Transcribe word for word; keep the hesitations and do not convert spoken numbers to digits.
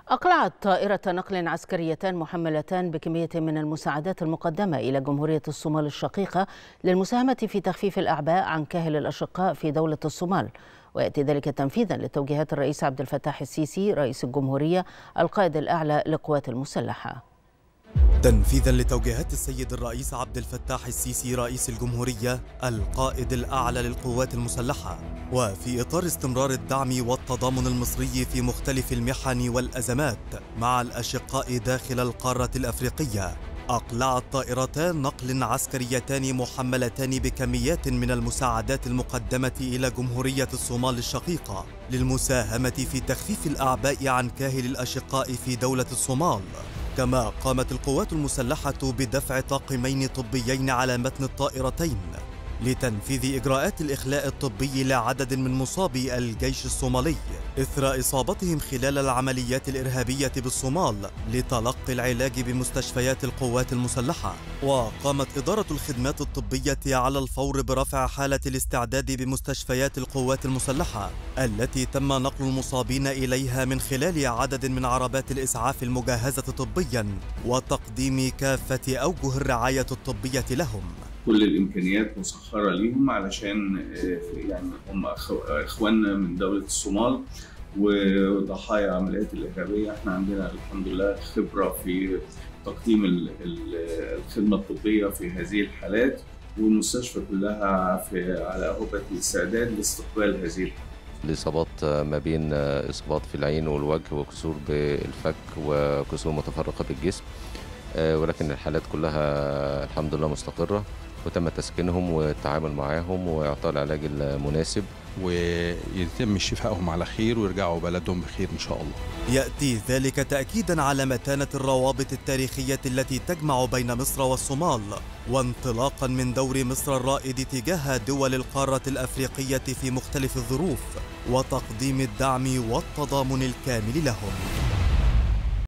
أقلعت طائرة نقل عسكريتان محملتان بكمية من المساعدات المقدمة إلى جمهورية الصومال الشقيقة للمساهمة في تخفيف الأعباء عن كاهل الأشقاء في دولة الصومال، ويأتي ذلك تنفيذا لتوجيهات الرئيس عبد الفتاح السيسي رئيس الجمهورية القائد الأعلى للقوات المسلحة. تنفيذا لتوجيهات السيد الرئيس عبد الفتاح السيسي رئيس الجمهورية القائد الأعلى للقوات المسلحة، وفي إطار استمرار الدعم والتضامن المصري في مختلف المحن والأزمات مع الأشقاء داخل القارة الأفريقية، أقلعت طائرتان نقل عسكريتان محملتان بكميات من المساعدات المقدمة إلى جمهورية الصومال الشقيقة للمساهمة في تخفيف الأعباء عن كاهل الأشقاء في دولة الصومال. كما قامت القوات المسلحة بدفع طاقمين طبيين على متن الطائرتين لتنفيذ إجراءات الإخلاء الطبي لعدد من مصابي الجيش الصومالي إثر إصابتهم خلال العمليات الإرهابية بالصومال لتلقي العلاج بمستشفيات القوات المسلحة. وقامت إدارة الخدمات الطبية على الفور برفع حالة الاستعداد بمستشفيات القوات المسلحة التي تم نقل المصابين إليها من خلال عدد من عربات الإسعاف المجهزة طبيا وتقديم كافة أوجه الرعاية الطبية لهم. كل الامكانيات مسخره ليهم علشان يعني هم اخواننا من دوله الصومال وضحايا عمليات الارهابيه. احنا عندنا الحمد لله خبره في تقديم الخدمه الطبيه في هذه الحالات، والمستشفى كلها في على هبه الاستعداد لاستقبال هذه الحالات. الإصابات ما بين إصابات في العين والوجه وكسور بالفك وكسور متفرقة بالجسم، ولكن الحالات كلها الحمد لله مستقرة وتم تسكينهم والتعامل معاهم وإعطاء العلاج المناسب ويتم شفائهم على خير ويرجعوا بلدهم بخير إن شاء الله. يأتي ذلك تأكيدا على متانة الروابط التاريخية التي تجمع بين مصر والصومال، وانطلاقا من دور مصر الرائد تجاه دول القارة الأفريقية في مختلف الظروف وتقديم الدعم والتضامن الكامل لهم.